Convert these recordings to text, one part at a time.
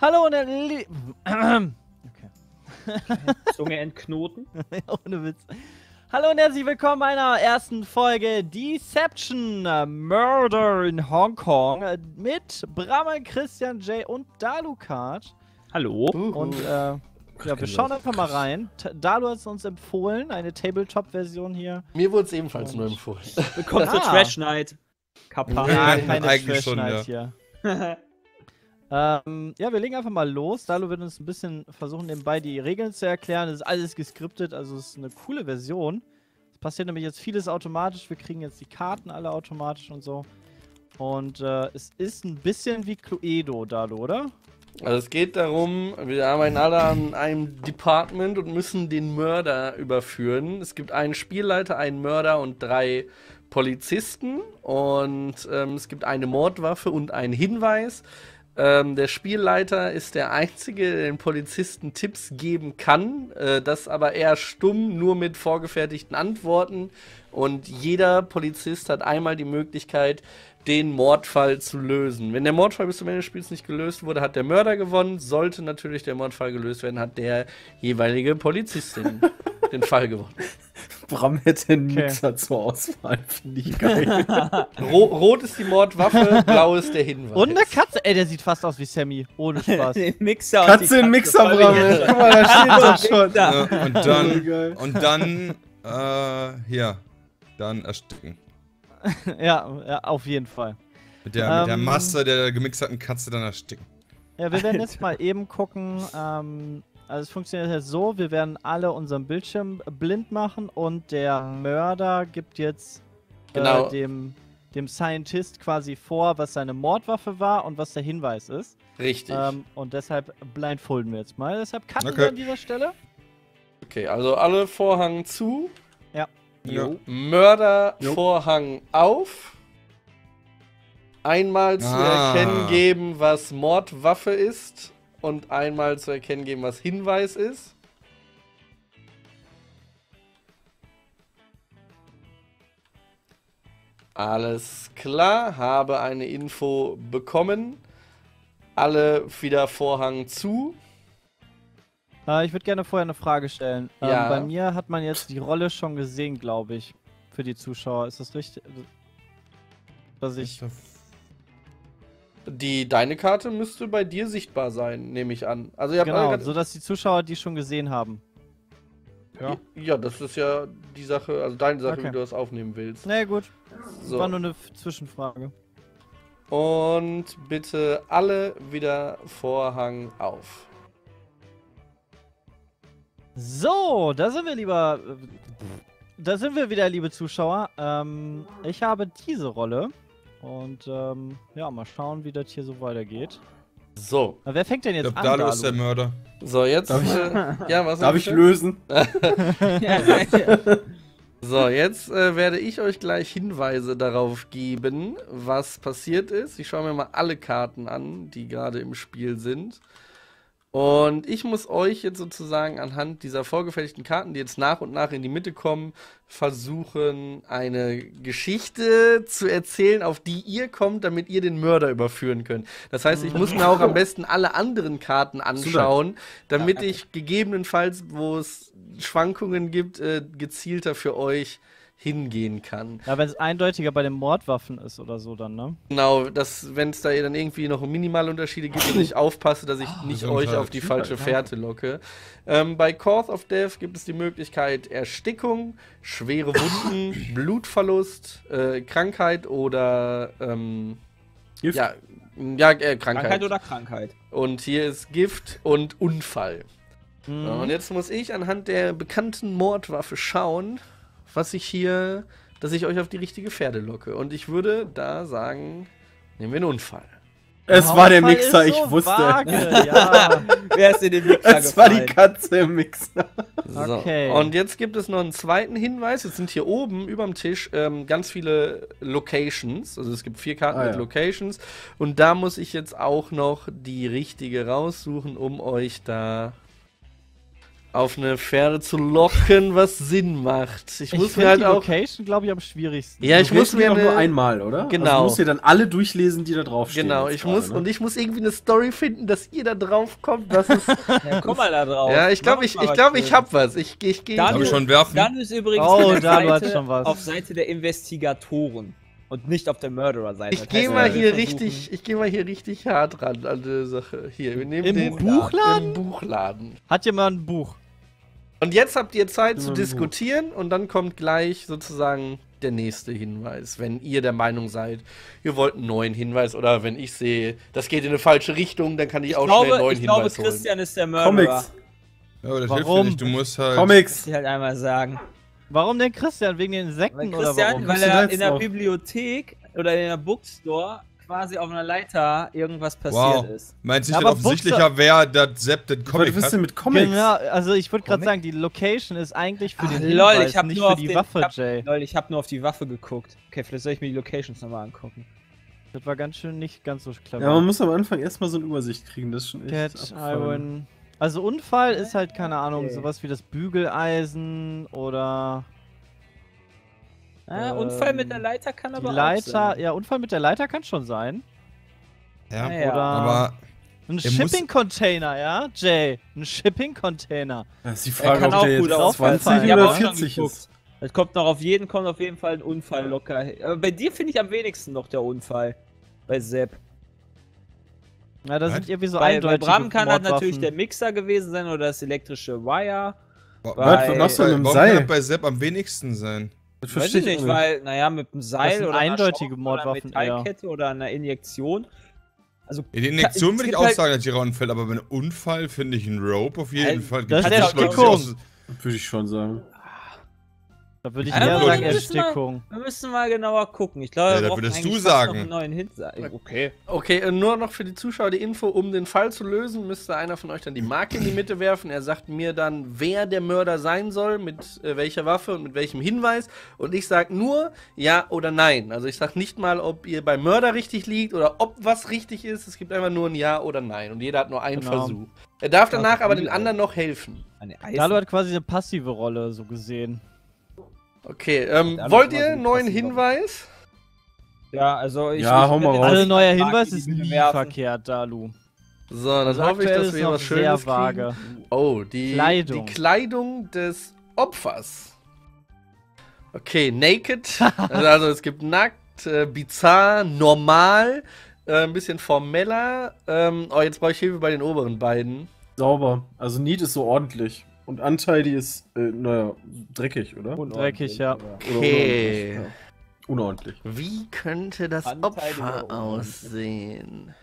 Hallo und Zunge entknoten. ohne Witz. Hallo und herzlich willkommen bei einer ersten Folge Deception Murder in Hongkong mit Bramme, Christian J. und Dalukat. Hallo. Und ja, wir schauen einfach mal rein. Dalu hat es uns empfohlen, eine Tabletop-Version hier. Mir wurde es ebenfalls nur empfohlen. Willkommen zur Trash Night. Kappa. Ja, Ja, keine eigentlich Trash schon, Night ja. hier. Ja, wir legen einfach mal los. Dalu wird uns ein bisschen versuchen, nebenbei die Regeln zu erklären. Das ist alles geskriptet, also es ist eine coole Version. Es passiert nämlich jetzt vieles automatisch. Wir kriegen jetzt die Karten alle automatisch und so. Und es ist ein bisschen wie Cluedo, Dalu, oder? Also es geht darum, wir arbeiten alle an einem Department und müssen den Mörder überführen. Es gibt einen Spielleiter, einen Mörder und 3 Polizisten. Und es gibt eine Mordwaffe und einen Hinweis. Der Spielleiter ist der Einzige, der den Polizisten Tipps geben kann, das aber eher stumm, nur mit vorgefertigten Antworten. Und jeder Polizist hat einmal die Möglichkeit, den Mordfall zu lösen. Wenn der Mordfall bis zum Ende des Spiels nicht gelöst wurde, hat der Mörder gewonnen. Sollte natürlich der Mordfall gelöst werden, hat der jeweilige Polizistin den Fall gewonnen. Bram hätte einen Mixer zur Auswahl, finde ich geil. Rot ist die Mordwaffe, blau ist der Hinweis. Und eine Katze. Ey, der sieht fast aus wie Sammy. Ohne Spaß. Den Mixer Katze im Mixer, Bram. Guck mal, da steht das schon. Ja, Geil. und dann, hier, dann ersticken. ja, auf jeden Fall. Mit der Masse der gemixerten Katze dann ersticken. Ja, wir werden jetzt mal eben gucken. Also es funktioniert jetzt so, wir werden alle unseren Bildschirm blind machen und der Mörder gibt jetzt Genau. dem Scientist quasi vor, was seine Mordwaffe war und was der Hinweis ist. Richtig. Und deshalb blindfolden wir jetzt mal. Deshalb cutten Okay. wir an dieser Stelle. Okay, also alle Vorhang zu. Ja. Jo. Mörder Jo. Vorhang auf. Einmal zu erkennen geben, was Mordwaffe ist. Und einmal zu erkennen geben, was Hinweis ist. Alles klar, habe eine Info bekommen. Alle wieder Vorhang zu. Ich würde gerne vorher eine Frage stellen. Ja. Bei mir hat man jetzt die Rolle schon gesehen, glaube ich. Für die Zuschauer. Ist das richtig? Dass ich... Deine Karte müsste bei dir sichtbar sein, nehme ich an. Also ihr habt Genau, alle sodass die Zuschauer die schon gesehen haben. Ja. Ja, das ist ja die Sache, also deine Sache, Okay. wie du das aufnehmen willst. Na gut, So. war nur eine Zwischenfrage. Und bitte alle wieder Vorhang auf. So, da sind wir wieder, liebe Zuschauer. Ich habe diese Rolle. Und ja, mal schauen, wie das hier so weitergeht. So. Aber wer fängt denn Ich jetzt glaube, an, Dalu ist der Dalu? Mörder. So, jetzt. Darf ich- Ja, was Darf ich bitte? lösen? So, jetzt werde ich euch gleich Hinweise darauf geben, was passiert ist. Ich schaue mir mal alle Karten an, die gerade im Spiel sind. Und ich muss euch jetzt sozusagen anhand dieser vorgefertigten Karten, die jetzt nach und nach in die Mitte kommen, versuchen, eine Geschichte zu erzählen, auf die ihr kommt, damit ihr den Mörder überführen könnt. Das heißt, ich muss mir auch am besten alle anderen Karten anschauen, damit ich gegebenenfalls, wo es Schwankungen gibt, gezielter für euch hingehen kann. Ja, wenn es eindeutiger bei den Mordwaffen ist oder so dann, ne? Genau, wenn es da dann irgendwie noch minimale Unterschiede gibt und ich aufpasse, dass ich nicht so ein euch Fall. auf die falsche Fährte locke. Bei Cause of Death gibt es die Möglichkeit Erstickung, schwere Wunden, Blutverlust, Krankheit oder Gift? Krankheit. Krankheit oder Krankheit? Und hier ist Gift und Unfall. Mhm. So, und jetzt muss ich anhand der bekannten Mordwaffe schauen, dass ich euch auf die richtige Fährte locke. Und ich würde da sagen, nehmen wir einen Unfall. Es war der Mordfall Mixer, ist ich so wusste. vage, ja. Wer ist in den Mixer Es war die gefallen? Katze im Mixer. So. Okay. Und jetzt gibt es noch einen zweiten Hinweis. Jetzt sind hier oben überm Tisch ganz viele Locations. Also es gibt 4 Karten mit ja. Locations. Und da muss ich jetzt auch noch die richtige raussuchen, um euch da auf eine Fährte zu locken, was Sinn macht. Ich muss mir halt die auch. Location, glaube ich, am schwierigsten. Ja, ich Du muss wählst mir doch nur eine. einmal, oder? Genau. Also du musst dir dann alle durchlesen, die da draufstehen. Genau, jetzt ich gerade, muss ne? und ich muss irgendwie eine Story finden, dass ihr da drauf kommt. Das ist. Ja, komm mal da drauf. Ja, ich glaube, Mach ich mal was glaube, ich Schönes. hab was. Ich gehe. Dann- Darf ich schon werfen? Dann ist übrigens Oh, auf der Dalu hat Seite, schon was. auf Seite der Investigatoren und nicht auf der Murderer-Seite. Ich Das gehe heißt, mal wir hier versuchen- richtig, ich gehe mal hier richtig hart ran an die Sache. Hier, wir nehmen Im den Buchladen? Im Buchladen. Hat jemand ein Buch? Und jetzt habt ihr Zeit zu Im Buch. diskutieren und dann kommt gleich sozusagen der nächste Hinweis, wenn ihr der Meinung seid, ihr wollt einen neuen Hinweis oder wenn ich sehe, das geht in eine falsche Richtung, dann kann ich auch schnell einen neuen Ich glaube, Hinweis holen. Christian ist der Murderer. Comics. Ja, aber das hilft Warum? dir nicht. Du musst halt. Muss Comics. ich halt einmal sagen. Warum denn Christian? Wegen den Weil Insekten oder Christian, warum? weil Bist du da er jetzt in der drauf? Bibliothek oder in der Bookstore quasi auf einer Leiter irgendwas passiert Wow. ist. Meinst du Ja, nicht aber offensichtlicher, wer das Sepp den Was Comic bist hat? du mit Comics? Genau, also ich würde gerade Comic? sagen, die Location ist eigentlich für Ach, den lol, Hinweis, ich hab nicht nur für auf die den- Waffe, ich hab- Jay. Leute, ich habe nur auf die Waffe geguckt. Okay, vielleicht soll ich mir die Locations nochmal angucken. Das war ganz schön nicht ganz so clever. Ja, man muss am Anfang erstmal so eine Übersicht kriegen, das ist schon echt Cat, abgefahren. Iron. Also Unfall ist halt, keine Ahnung, Okay. sowas wie das Bügeleisen oder Unfall mit der Leiter kann die aber auch Leiter. sein. Ja, Unfall mit der Leiter kann schon sein. Ja, Ja. Oder aber ein er muss- Shipping-Container, ja, Jay. Ein Shipping-Container. Das ist die Er Frage, kann ob auch der gut jetzt auffallen. 20 Ich hab oder auch schon 40 geguckt. ist. Es kommt auf jeden Fall ein Unfall locker hin. Aber bei dir finde ich am wenigsten noch der Unfall. Bei Sepp. Ja, da Was? sind irgendwie so Bei eindeutige Bram kann das Mordwaffen. natürlich der Mixer gewesen sein oder das elektrische Wire. wa- Was, was machst du mit dem warum kann Seil? das bei Sepp am wenigsten sein? Das Weiß verstehe ich nicht, auch weil, naja, mit einem Seil sind oder einer eindeutige Schraube Mordwaffen oder einer Metallkette oder einer Injektion. Also, In die Injektion es würde ich gibt auch halt- sagen, dass die unfällt, aber bei einem Unfall finde ich einen Rope auf jeden Also, Fall. das ist Gibt ja Leute, die auch- Erstickung. Würde ich schon sagen. Da würde ich Ja, eher aber sagen wir müssen Erstickung. wir müssen mal genauer gucken. Ich glaube, Ja, wir das brauchen würdest du eigentlich fast sagen. noch einen neuen Hinweis. Okay. Okay, nur noch für die Zuschauer die Info, um den Fall zu lösen, müsste einer von euch dann die Marke in die Mitte werfen. Er sagt mir dann, wer der Mörder sein soll, mit welcher Waffe und mit welchem Hinweis. Und ich sage nur ja oder nein. Also ich sage nicht mal, ob ihr beim Mörder richtig liegt oder ob was richtig ist. Es gibt einfach nur ein Ja oder Nein. Und jeder hat nur einen Genau. Versuch. Er darf danach aber den cool, anderen noch helfen. Eine Dalu hat quasi eine passive Rolle so gesehen. Okay, Dann wollt machen wir ihr so einen die neuen passive Hinweis? Ja, also ich. Ja, ich hau mal werde raus. jetzt Also neuer die Marke, Hinweis die ist wir nie werfen. verkehrt, Dalu. So, dann Also hoffe ich, aktuell dass ist wir noch was sehr Schönes vage. kriegen. Oh, die Kleidung. Die Kleidung des Opfers. Okay, naked. Also es gibt nackt, bizarr, normal, ein bisschen formeller. Oh, jetzt brauche ich Hilfe bei den oberen beiden. Sauber. Also Neat ist so ordentlich. Und Untidy ist, naja, dreckig, oder? Dreckig, ja. Oder Okay. unordentlich. Wie könnte das Untidy Opfer oder aussehen?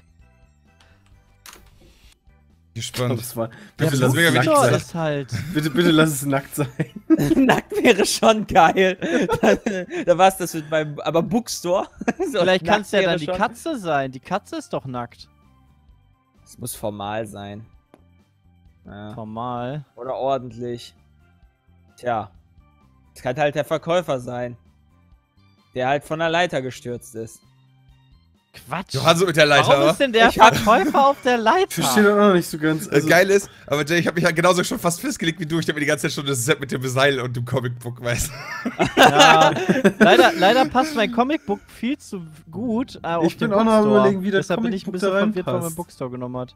Gespannt. Das war, Das bitte, ist lass mega es wichtig nackt sein. sein. ist halt. Bitte lass es nackt sein. Nackt wäre schon geil. Da war es das mit meinem. Aber Bookstore. So, Vielleicht kann es ja nackt dann wäre die schon- Katze sein. Die Katze ist doch nackt. Es muss formal sein. Ja. Normal. Oder ordentlich. Tja. Es kann halt der Verkäufer sein. Der halt von der Leiter gestürzt ist. Quatsch. Du hast so mit der Leiter, Warum aber. ist denn der Ich hab- Verkäufer auf der Ich Leiter? verstehe das auch noch nicht so ganz. Das Geile ist, aber Jay, ich habe mich ja genauso schon fast festgelegt wie du. Ich habe mir die ganze Zeit schon das Sepp mit dem Seil und dem Comicbook, weißt du. Ja, leider passt mein Comicbook viel zu gut auf Ich bin den auch noch am Bookstore. überlegen, wie das Deshalb bin ich ein Comicbook bisschen da verwirrt, warum reinpasst. mein Bookstore genommen hat.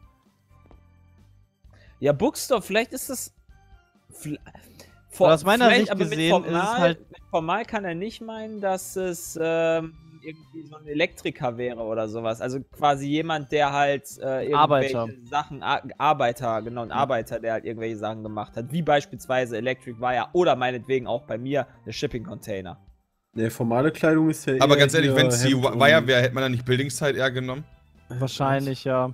Ja, Bookstore, vielleicht ist es. Aber aus meiner vielleicht, Sicht aber gesehen ist es halt- Mit formal kann er nicht meinen, dass es irgendwie so ein Elektriker wäre oder sowas. Also quasi jemand, der halt irgendwelche Arbeiter. Sachen, Arbeiter, genau, ein Arbeiter, der halt irgendwelche Sachen gemacht hat. Wie beispielsweise Electric Wire oder meinetwegen auch bei mir der Shipping Container. Ne, formale Kleidung ist ja Aber eher ganz ehrlich, hier wenn es die Hemd und- Wire wäre, hätte man dann nicht Bildingszeit eher genommen. Wahrscheinlich, ja.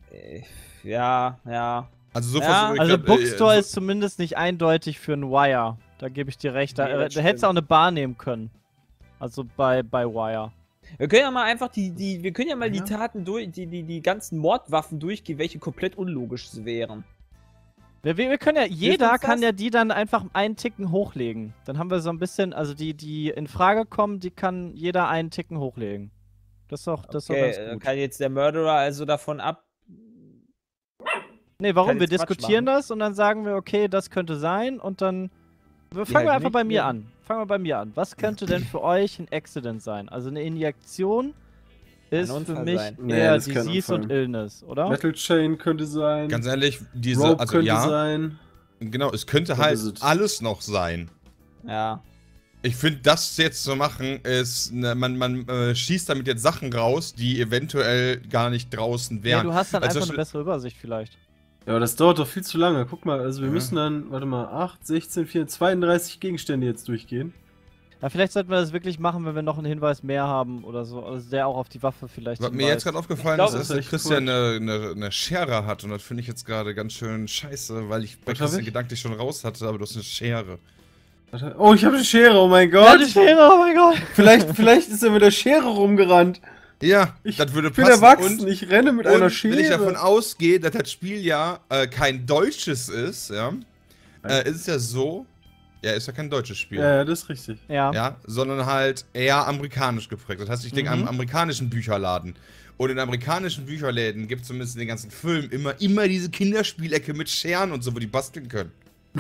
Ja. Also so Ja, versuche ich Also grad, Bookstore so- ist zumindest nicht eindeutig für ein Wire. Da gebe ich dir recht. Da, Nee, das da hättest du stimmt. auch eine Bar nehmen können. Also bei Wire. Wir können ja mal einfach wir können ja mal Ja. die Taten durch, die ganzen Mordwaffen durchgehen, welche komplett unlogisch wären. Wir können ja, jeder uns kann das? ja die dann einfach einen Ticken hochlegen. Dann haben wir so ein bisschen, also die in Frage kommen, die kann jeder einen Ticken hochlegen. Das ist doch Okay, ganz gut. kann jetzt der Murderer also davon Nee, warum? Kann Wir jetzt Quatsch diskutieren machen. das und dann sagen wir, okay, das könnte sein und dann. Fangen wir einfach bei mir an. Fangen wir bei mir an. Was könnte denn für euch ein Accident sein? Also eine Injektion ist für Unfall mich sein. Nee, eher das ist kein Disease Unfall. und Illness, oder? Metal Chain könnte sein. Ganz ehrlich, diese, Rope also könnte ja, sein. genau, es könnte What halt is it? alles noch sein. Ja. Ich finde, das jetzt zu machen, ist, man schießt damit jetzt Sachen raus, die eventuell gar nicht draußen Ja, wären. du hast dann Also einfach zum eine bessere Übersicht vielleicht. Ja, aber das dauert doch viel zu lange. Guck mal, also wir Ja. müssen dann, warte mal, 8, 16, 4, 32 Gegenstände jetzt durchgehen. Ja, vielleicht sollten wir das wirklich machen, wenn wir noch einen Hinweis mehr haben oder so. Also der auch auf die Waffe vielleicht Was mir hinweist. jetzt gerade aufgefallen Ich ist, glaub, dass das der ist echt Christian eine Schere hat und das finde ich jetzt gerade ganz schön scheiße, weil ich bei Was hab Christian ich? gedanklich schon raus hatte, aber du hast eine Schere. Warte. Oh, ich habe eine Schere, oh mein Ja, Gott. die Schere, oh mein Gott! Vielleicht ist er mit der Schere rumgerannt. Ja, Ich das würde Ich bin passen. erwachsen, ich renne mit einer und Schere. wenn ich davon ausgehe, dass das Spiel ja kein deutsches ist, ja, ist es ja so, ja, ist ja kein deutsches Spiel. Ja, das ist richtig. Ja. Ja, sondern halt eher amerikanisch geprägt. Das heißt, ich denke an einen amerikanischen Bücherladen. Und in amerikanischen Bücherläden gibt es zumindest in den ganzen Filmen immer diese Kinderspielecke mit Scheren und so, wo die basteln können.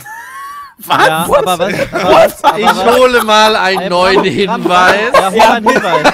Ja, aber was? Ich hole mal einen neuen Hinweis. Ja, hol mal einen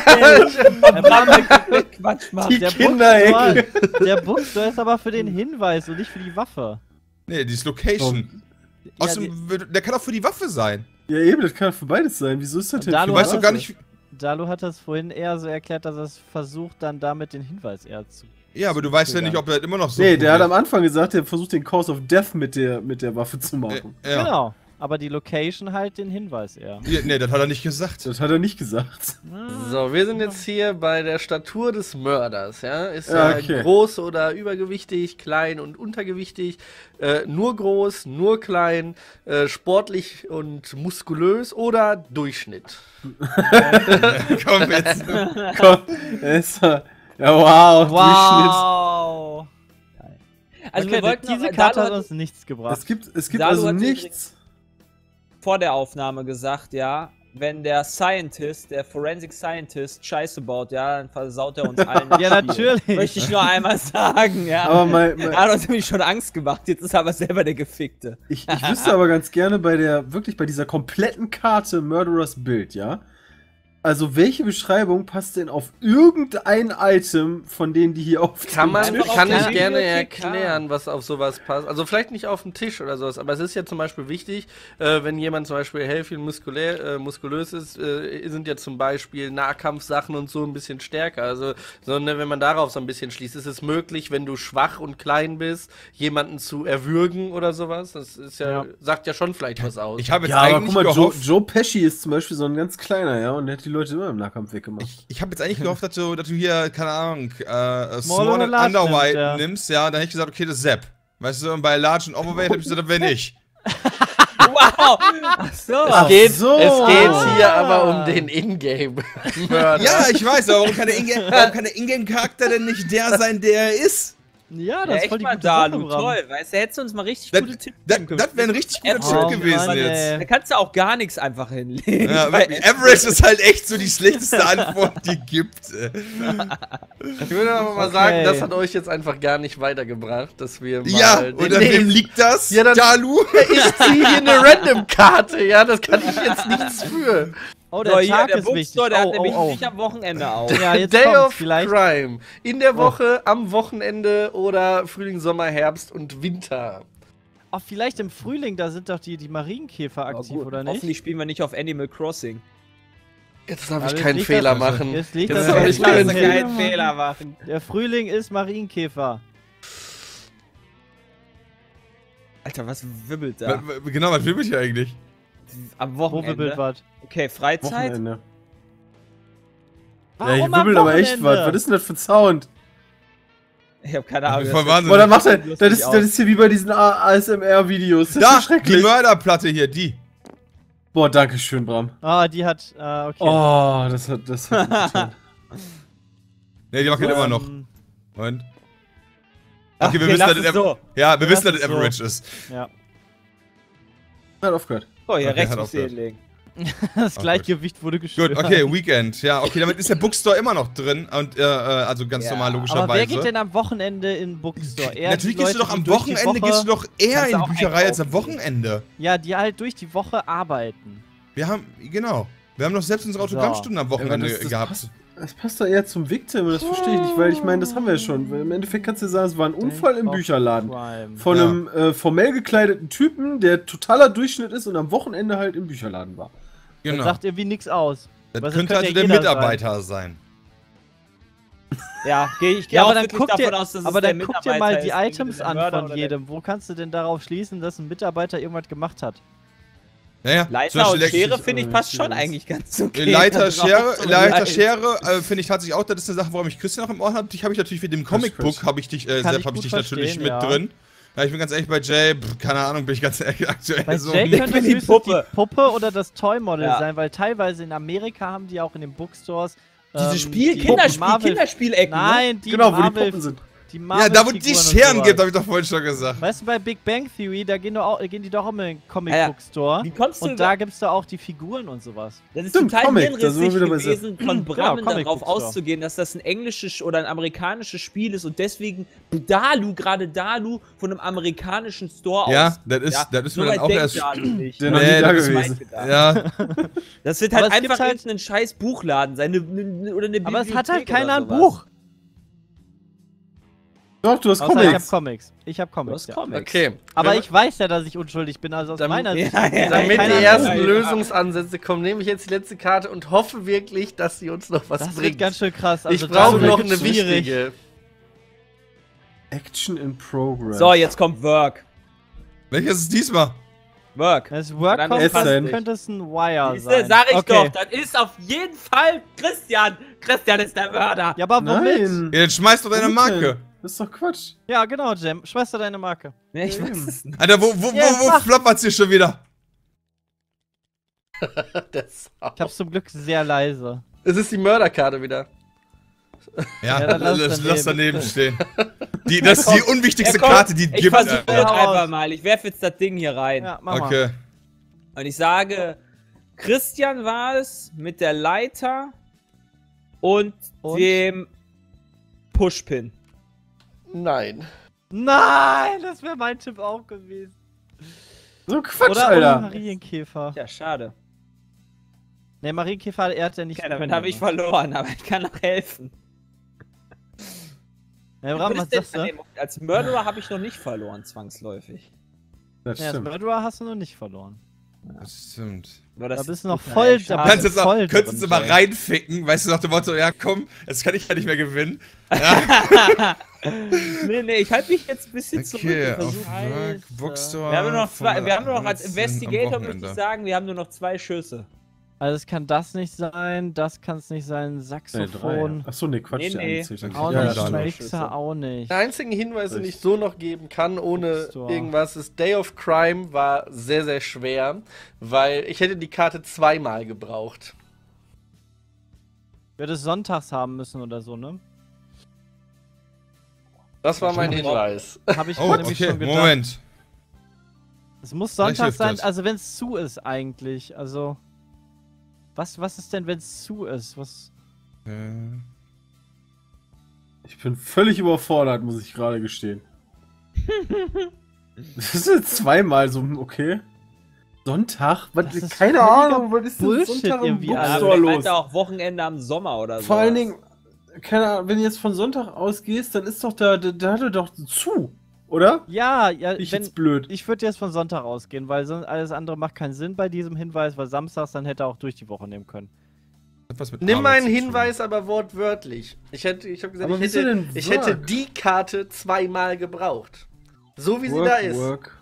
Hinweis. Quatsch machen. Die Der Kinderecke. Bookstore, der Bookstore ist aber für den Hinweis und nicht für die Waffe. Nee, die ist Location. Ja, Außerdem, der kann auch für die Waffe sein. Ja, eben, das kann für beides sein. Wieso ist das denn? Dalu Du für weißt hat doch gar Waffe? nicht. Dalu hat das vorhin eher so erklärt, dass er es versucht, dann damit den Hinweis eher zu. Ja, aber du weißt ja nicht, ob er immer noch so. Nee, der hat am probiert. Anfang gesagt, er versucht den Cause of Death mit der Waffe zu machen. Ja. Genau. Aber die Location halt den Hinweis eher. Ja, nee, das hat er nicht gesagt. Das hat er nicht gesagt. So, wir sind jetzt hier bei der Statur des Mörders, ja? Ist Ja, er okay. groß oder übergewichtig, klein und untergewichtig, nur groß, nur klein, sportlich und muskulös oder Durchschnitt? Komm jetzt. Komm, er ist ja wow, Wow. Also Okay, wir wollten diese noch, Karte Dalu hat hat uns nichts Durchschnitt. gebracht. Es gibt Dalu also hat nichts. vor der Aufnahme gesagt, ja, wenn der Scientist, der Forensic Scientist Scheiße baut, ja, dann versaut er uns allen. das Ja, Spiel. natürlich. Möchte ich nur einmal sagen, ja. Aber Er hat uns nämlich schon Angst gemacht, jetzt ist er aber selber der Gefickte. ich wüsste aber ganz gerne wirklich bei dieser kompletten Karte Murderers Bild, ja? Also welche Beschreibung passt denn auf irgendein Item von denen, die hier auf Kann dem Tisch ich der gerne Bibliothek, erklären, was auf sowas passt. Also vielleicht nicht auf dem Tisch oder sowas, aber es ist ja zum Beispiel wichtig, wenn jemand zum Beispiel healthy und muskulös ist, sind ja zum Beispiel Nahkampfsachen und so ein bisschen stärker. Also, sondern wenn man darauf so ein bisschen schließt, ist es möglich, wenn du schwach und klein bist, jemanden zu erwürgen oder sowas. Das ist ja, sagt ja schon vielleicht was aus. Ich habe jetzt Ja, aber eigentlich guck mal, gehofft. Joe Pesci ist zum Beispiel so ein ganz kleiner, ja, und der hat die Leute immer im Nahkampf weggemacht. Ich habe jetzt eigentlich gehofft, dass du hier, keine Ahnung, Small Small oder and Large Underweight nimmst, ja. nimmst, ja, dann hätte ich gesagt, okay, das ist Sepp. Weißt du, und bei Large und Overweight hätte ich gesagt, das wäre nicht. Wow! Ach so. Ach so. Es geht hier aber um den Ingame-Mörder. Ja, ich weiß, aber warum kann der Ingame-Charakter denn nicht der sein, der er ist? Ja, das Ja, ist voll echt die mal gute Sache, Dalu, Bram. toll. Weißt du, hättest du uns mal richtig Das, gute Tipps das, geben können. das wäre ein richtig guter Oh, Tipp gewesen Mann, jetzt. ey. Da kannst du auch gar nichts einfach hinlegen. Ja, Weil- Average ist halt echt so die schlechteste Antwort, die gibt. Ich würde aber mal Okay. sagen, das hat euch jetzt einfach gar nicht weitergebracht, dass wir mal Ja, den und an wem liegt das? Ja, dann- Dalu? Ich ziehe hier eine Random-Karte, ja, das kann ich jetzt nichts für. Oh, So, der hier, Tag der ist wichtig. Bookstore, der hat Oh, nämlich oh, nicht am Wochenende auf. oh. Ja, jetzt Day kommt's of vielleicht. Crime. In der Woche, am Wochenende oder Frühling, Sommer, Herbst und Winter. Oh, vielleicht im Frühling, da sind doch die Marienkäfer Aber aktiv, gut, oder nicht? Hoffentlich spielen wir nicht auf Animal Crossing. Jetzt darf Aber ich jetzt keinen liegt Fehler das- machen. Jetzt liegt Jetzt das darf auf ich dem keinen Platz. Fehler Keinen Fehler machen. Der Frühling ist Marienkäfer. Alter, was wibbelt da? Genau, was will ich hier eigentlich? Am Wo wibbelt Wochenende. was? Okay, Freizeit. Wochenende. Warum Ja, am hier wibbelt aber echt Wochenende? was. Was ist denn das für ein Sound? Ich hab keine Ahnung. Voll das- Wahnsinn. Boah, da macht er. lustig Das ist aus. hier wie bei diesen ASMR-Videos. Das Da, ist die schrecklich. Mörderplatte hier, die. Boah, danke schön, Bram. Ah, die hat. Okay. Oh, das hat gut getan. Ne, die wackelt immer noch. Und? Okay, wir wissen, lass dass es das so. Ja, wir wissen, dass es das so. Average ist. Ja. Hat aufgehört. So, hier Okay, rechts hat musst du aufgehört. hinlegen. Das Ach, Gleichgewicht wurde gestört. Gut, okay, Weekend. Ja, okay, damit ist der Bookstore immer noch drin. Und, also ganz normal, logischerweise. Aber wer geht denn am Wochenende in den Bookstore? Eher Natürlich die gehst du Leute, doch am die durch die Wochenende Woche- gehst du doch eher Kannst in du die auch Bücherei als am einkaufen Wochenende. Ja, die halt durch die Woche arbeiten. Wir haben, genau. Wir haben doch selbst unsere Autogrammstunden am Wochenende das gehabt. Das passt doch eher zum Victim, das verstehe ich nicht, weil ich meine, das haben wir ja schon. Weil im Endeffekt kannst du sagen, es war ein Unfall im Bücherladen. Von einem formell gekleideten Typen, der totaler Durchschnitt ist und am Wochenende halt im Bücherladen war. Das Genau. sagt irgendwie nichts aus. Das Was, könnte könnte also ja der jeder Mitarbeiter sein. Ja, ich Ja, auch aber dann wirklich guck dir, davon aus, dass es aber der dann guck dir Mitarbeiter mal die ist, irgendwie Items der an Mörder von oder jedem. Wo kannst du denn darauf schließen, dass ein Mitarbeiter irgendwas gemacht hat? Naja, Leiter und Schere, finde ich, passt schon eigentlich ganz okay. Leiter, Da Schere, brauchst du Leiter, Leid. Schere, finde ich tatsächlich auch, das ist eine Sache, warum ich Christian noch im Ohr habe. Dich habe ich natürlich mit dem Comicbook, habe ich dich, Kann Sepp, ich habe ich gut dich natürlich verstehen, mit ja. drin. Ja, ich bin ganz ehrlich bei Jay, keine Ahnung, bin ich ganz ehrlich aktuell Bei so. Jay könnte es die höchstens Puppe. die Puppe oder das Toy-Model Ja. sein, weil teilweise in Amerika haben die auch in den Bookstores Diese die Kinderspielecken, ne? Nein, die Genau, wo die Marvel, Puppen sind. die Ja, Marvel da wo die Figuren und Scheren sowas. gibt, habe ich doch vorhin schon gesagt. Weißt du, bei Big Bang Theory, da gehen die doch immer in den Comic Ja, ja. Book Store. Wie kommst du Und da gibt's da auch die Figuren und sowas. Das ist Stimmt, total Comic, da sind wir hirnrissig wieder bei gewesen, von Genau, Brammen Comic darauf Book Store. auszugehen, dass das ein englisches oder ein amerikanisches Spiel ist und deswegen gerade Dalu von einem amerikanischen Store Ja, aus. das ist mir so dann weit auch denkt erst. Dalu nicht. Der noch nie da das ist gewesen. gedacht. Ja, Das wird Aber halt es gibt einfach halt- irgendein scheiß Buchladen sein, oder eine Aber es hat halt Bibliothek keiner oder ein sowas. Buch. Doch, du hast Außer ich hab Comics. Comics. Ich hab Du Comics, hast ja. Comics. Okay. Aber Wenn- ich weiß ja, dass ich unschuldig bin, also aus Damit- meiner Sicht. Ja, ja, Damit keiner die ein ersten Buch. Lösungsansätze kommen, nehme ich jetzt die letzte Karte und hoffe wirklich, dass sie uns noch was Das wird bringt. ganz schön krass. Also Ich brauche da noch wird's eine schwierig. wichtige. Action in Progress. So, jetzt kommt Work. welches ist diesmal? Work. Wenn es Work Dann kommt, Essen. dann könnte es ein Wire Siehste, sein. sag ich Okay. doch, das ist auf jeden Fall Christian. Christian ist der Mörder. Ja, aber womit? Nein. Ja, dann schmeiß doch deine Womit Marke. denn? Das ist doch Quatsch. Ja, genau, Jem. Schwester, deine Marke. Nee, ich weiß es nicht. Alter, wo Ja, mach. floppert's hier schon wieder? Das Ich hab's zum Glück sehr leise. es ist die Mörderkarte wieder. Ja, Ja, dann lass daneben stehen. Das ist die Ja, unwichtigste komm, Karte, die Ich gibt. versuche Ja. jetzt einfach mal. Ich werfe jetzt das Ding hier rein. Ja, mach mal. Okay. Und ich sage, Christian war es mit der Leiter und, Und? dem Pushpin. Nein. Nein, das wäre mein Tipp auch gewesen. So Quatsch, Oder Alter. Marienkäfer. Ja, schade. Ne, Marienkäfer, er hat ja nicht. Ja, damit habe ich verloren, aber ich kann noch helfen. Ja, Bram, was sagst du? Nee, als Mörderer habe ich noch nicht verloren, zwangsläufig. Das Ja, als stimmt. Murderer hast du noch nicht verloren. Das stimmt. Aber Da das bist du noch Ja, voll schade. dabei. Kannst jetzt voll könntest du drin, mal Jay. reinficken, weißt du, nach dem Motto, ja komm, jetzt kann ich ja nicht mehr gewinnen. Nee, ich halte mich jetzt ein bisschen Okay, zurück. und auf versuche- Work, Bookstore. Wir haben nur noch zwei, wir haben nur noch als am Investigator, möchte Wochenende. ich sagen, wir haben nur noch 2 Schüsse. Also es kann das nicht sein, das kann es nicht sein, Saxophon. Achso, nee, Quatsch. Nee, der nee. eine zählt Auch ja, nicht, ja, dann. Mixer auch nicht. Der einzige Hinweis, den ich so noch geben kann, ohne Bookstore. irgendwas, ist Day of Crime war sehr, sehr schwer, weil ich hätte die Karte zweimal gebraucht. Ich würde es sonntags haben müssen oder so, ne? Das war mein Hinweis. Habe ich Oh, mir nämlich okay, schon gedacht. Moment. Es muss Vielleicht Sonntag hilft sein, das. also wenn es zu ist eigentlich. Also. Was ist denn, wenn es zu ist? Was. Ich bin völlig überfordert, muss ich gerade gestehen. Das ist jetzt zweimal so, okay. Sonntag? Was, Das ist keine völliger Ahnung, was ist denn Bullshit Sonntag im irgendwie, Also, Bookstore vielleicht los? meint er auch Wochenende am Sommer oder so. Vor allen Dingen, keine Ahnung, wenn du jetzt von Sonntag ausgehst, dann ist doch da hat er doch zu, oder? Ja, ja, Ich wenn, jetzt blöd. ich würde jetzt von Sonntag ausgehen, weil sonst alles andere macht keinen Sinn bei diesem Hinweis, weil samstags dann hätte er auch durch die Woche nehmen können. Hat was mit Nimm Arbeit meinen zu tun. Hinweis aber wortwörtlich. Ich habe gesagt, Aber ich wieso hätte, denn ich Work? hätte die Karte zweimal gebraucht. So wie sie Work, da ist. Work.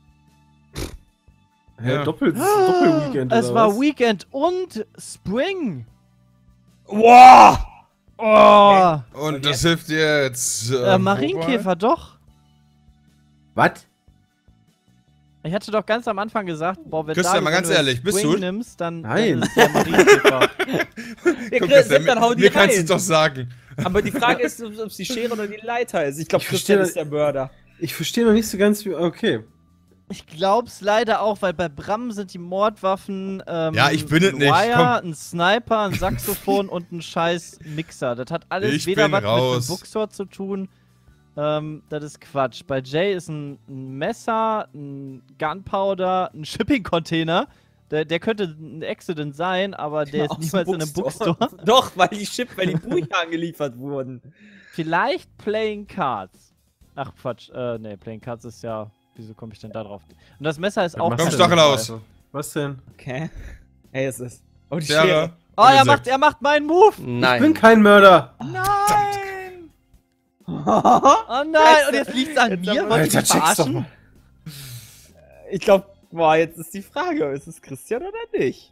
Hä, Ja. Doppel-Weekend Es oder war was? Weekend und Spring. Wow! Oh, Und das hilft dir jetzt. Marienkäfer, doch. Was? Ich hatte doch ganz am Anfang gesagt, boah, wenn Christian, David, mal wenn ganz du ehrlich, bist Spring du? nimmst, dann Nein. ist es der Marienkäfer. Ja, Guck, Chris, Christian, dann hau die mir kannst du rein. es doch sagen. Aber die Frage ist, ob es die Schere oder die Leiter ist. Ich glaube, Ich Christian verstehe- ist der Mörder. Ich verstehe noch nicht so ganz, wie. Okay. Ich glaub's leider auch, weil bei Bram sind die Mordwaffen Ja, ich bin es ein nicht, Wire, komm. ein Sniper, ein Saxophon und ein scheiß Mixer. Das hat alles Ich weder bin was mit raus. einem Bookstore zu tun. Das ist Quatsch. Bei Jay ist ein Messer, ein Gunpowder, ein Shipping-Container. Der könnte ein Accident sein, aber der ist Aus niemals in einem Bookstore. Doch, weil die Bücher angeliefert wurden. Vielleicht Playing Cards. Ach Quatsch, nee, Playing Cards ist ja... Wieso komme ich denn da drauf? Und das Messer ist auch... machst Komm, du Stachel denn? aus. Was denn? Okay. Hey, es ist. Oh, die Schere. Schere. Oh, er macht meinen Move! Nein. Ich bin kein Mörder. Nein! oh Oh nein, und jetzt liegt's an mir? Wollt ihr Alter, mich check's doch verarschen? mal. Ich glaube, boah, jetzt ist die Frage, ist es Christian oder nicht?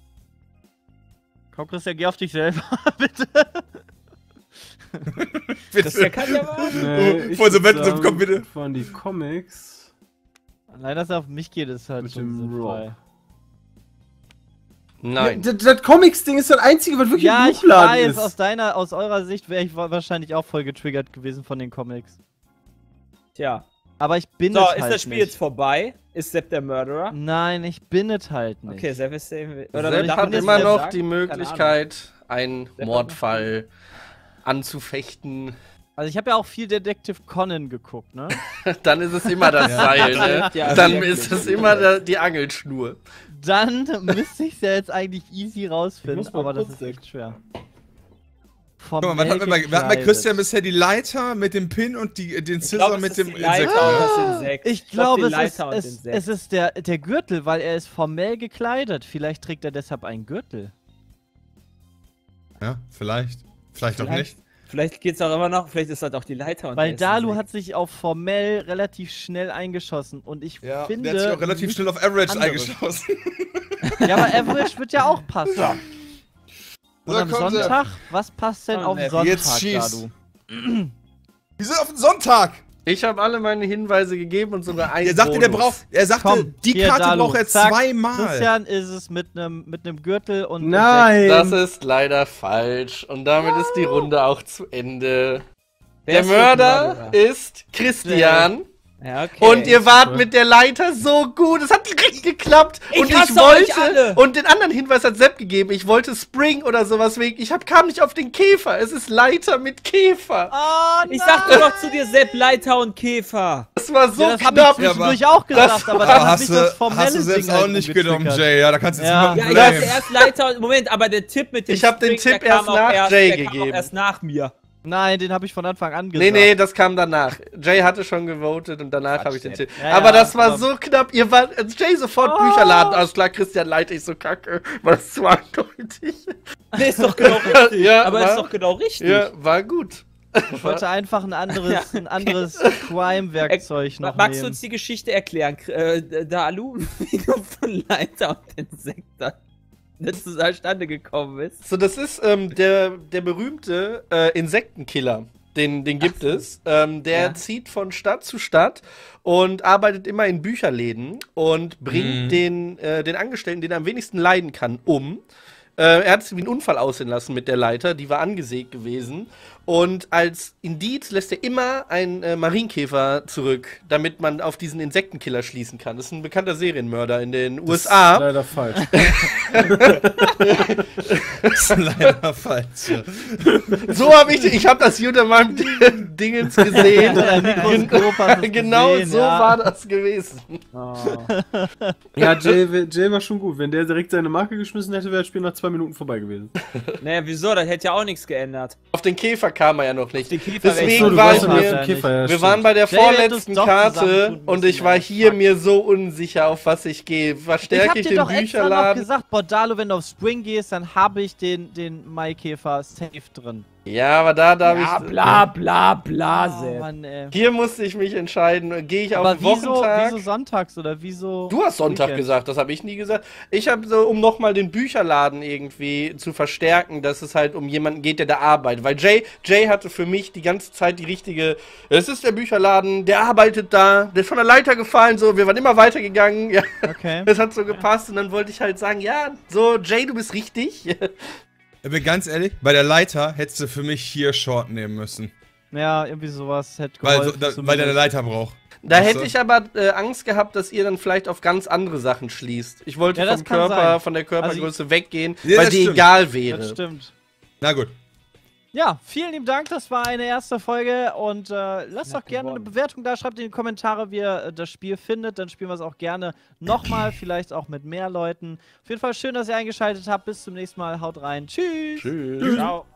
Komm, Christian, geh auf dich selber, bitte. Christian kann ja mal. Nee, ich Vor so würd Wetten, komm bitte. Von die Comics. Allein, dass er auf mich geht, ist halt Mit schon dem sinnfrei. Nein. Das Comics-Ding ist das einzige, was wirklich Ja, im ich Buchladen weiß, ist. aus eurer Sicht wäre ich wahrscheinlich auch voll getriggert gewesen von den Comics. Tja. Aber ich bin So, es ist halt das Spiel nicht. jetzt vorbei? Ist Sepp der Murderer? Nein, ich bin es halt nicht. Okay, Sepp ist der. Sepp darf hat man immer das noch sagen? die Keine Möglichkeit, einen Sepp hat Mordfall anzufechten. Also ich habe ja auch viel Detective Conan geguckt, ne? Dann ist es immer das Seil, ne? Ja, Dann wirklich. ist es immer die Angelschnur. Dann müsste ich es ja jetzt eigentlich easy Ich rausfinden, muss mal aber das kurz ist echt schwer. Guck mal, wir hatten bei Christian bisher die Leiter mit dem Pin und den Scissor mit dem Leiter Insekt. und das Insekt. Ich glaub, glaube, die Leiter und Insekt. es ist der Gürtel, weil er ist formell gekleidet. Vielleicht trägt er deshalb einen Gürtel. Ja, vielleicht. Vielleicht auch nicht. Vielleicht geht's auch immer noch, vielleicht ist das auch die Leiter und Weil der Dalu Insekt. hat sich auf formell relativ schnell eingeschossen und ich Ja, finde... der hat sich auch relativ schnell auf Average anderes. eingeschossen. Ja, aber Average wird ja auch passen. Und So, am komm, Sepp. Sonntag? Was passt denn Komm, auf Sepp, Sonntag, jetzt schieß. Dalu? Wir sind auf den Sonntag. Ich habe alle meine Hinweise gegeben und sogar einen Er sagte, Bonus. er sagte, Komm, die hier, Karte Dalu, braucht er zack, zweimal. Christian ist es mit nem Gürtel und Nein! Das ist leider falsch. Und damit ist die Runde auch zu Ende. Wer Der ist Mörder ist Christian. Ja, okay. Und ihr wart super. mit der Leiter so gut. Es hat direkt geklappt. Ich und ich hasse wollte. euch alle. Und den anderen Hinweis hat Sepp gegeben. Ich wollte Spring oder sowas wegen. Kam nicht auf den Käfer. Es ist Leiter mit Käfer. Oh, Ich sagte doch zu dir, Sepp, Leiter und Käfer. Das war so Ja, das habe knapp. ich zwischendurch auch gesagt, aber Aber das hast ist nicht das du formelle selbst Ding auch halt nicht umgetriggert. genommen, Jay. Ja, da kannst du jetzt Ja. niemanden Ja, ich hatte blamen. erst Leiter und Moment, aber der Tipp mit dem Ich hab den Spring, Tipp der kam erst auch nach Jay der kam auch gegeben. erst nach mir. Nein, den habe ich von Anfang an gesagt. Nee, das kam danach. Jay hatte schon gewotet und danach habe ich den Sepp. Tipp. Ja, Aber ja, das war komm. so knapp. Ihr wart. Jay sofort Bücherladen. Alles klar, Christian Leiter, ich so kacke. War das zu eindeutig? Nee, ist doch genau richtig. Ja, Aber war- ist doch genau richtig. Ja, war gut. Ich wollte einfach ein anderes Crime-Werkzeug noch Magst du nehmen. uns die Geschichte erklären, Dalu, wie du von Leiter und Insekten zustande gekommen bist? So, das ist der berühmte Insektenkiller. Den gibt es. Der zieht von Stadt zu Stadt und arbeitet immer in Bücherläden und bringt den Angestellten, den er am wenigsten leiden kann, um. Er hat es wie einen Unfall aussehen lassen mit der Leiter, die war angesägt gewesen. Und als Indiz lässt er immer einen Marienkäfer zurück, damit man auf diesen Insektenkiller schließen kann. Das ist ein bekannter Serienmörder in den Das USA. ist leider falsch. Das ist leider falsch. So habe ich habe das unter meinem Dingens gesehen. Ja, Mikroskop hast du's Genau gesehen, so ja. war das gewesen. Ja, Jay war schon gut. Wenn der direkt seine Marke geschmissen hätte, wäre das Spiel nach 2 Minuten vorbei gewesen. Naja, wieso? Das hätte ja auch nichts geändert. Auf den Käfer kam er ja noch nicht. Den Käfer Deswegen Ach so, du war warst ich dann auf mir. dem Käfer, ja, Wir stimmt. waren bei der Jay hätte vorletzten uns doch Karte zusammentun und müssen, ich war ey. hier Fuck. mir so unsicher, auf was ich gehe. Ich Verstärke hab ich dir den doch extra noch Bücherladen? gesagt, Bordalo, wenn du auf Spring gehst, dann habe ich den Maikäfer safe drin. Ja, aber da Ja, ich. bla bla bla, Oh, Sepp. Mann, ey. Hier musste ich mich entscheiden. Gehe ich auf Aber den Wochentag? wieso sonntags oder wieso? Du hast Sonntag Weekend? gesagt, das habe ich nie gesagt. Ich habe so, um nochmal den Bücherladen irgendwie zu verstärken, dass es halt um jemanden geht, der da arbeitet. Weil Jay hatte für mich die ganze Zeit die richtige, es ist der Bücherladen, der arbeitet da, der ist von der Leiter gefallen, so, wir waren immer weitergegangen, ja, Okay. das hat so gepasst und dann wollte ich halt sagen, ja, so, Jay, du bist richtig. Ich bin ganz ehrlich, bei der Leiter hättest du für mich hier Short nehmen müssen. Ja, irgendwie sowas hätte Weil, geholfen. weil der eine zumindest. Leiter braucht. Da hätte ich aber Angst gehabt, dass ihr dann vielleicht auf ganz andere Sachen schließt. Ich wollte von der Körpergröße weggehen, weil die egal wäre. Das stimmt. Na gut. Ja, vielen lieben Dank, das war eine erste Folge und lasst doch gerne eine Bewertung da, schreibt in die Kommentare, wie ihr das Spiel findet, dann spielen wir es auch gerne nochmal, vielleicht auch mit mehr Leuten. Auf jeden Fall schön, dass ihr eingeschaltet habt, bis zum nächsten Mal, haut rein, tschüss! Tschüss! Ciao!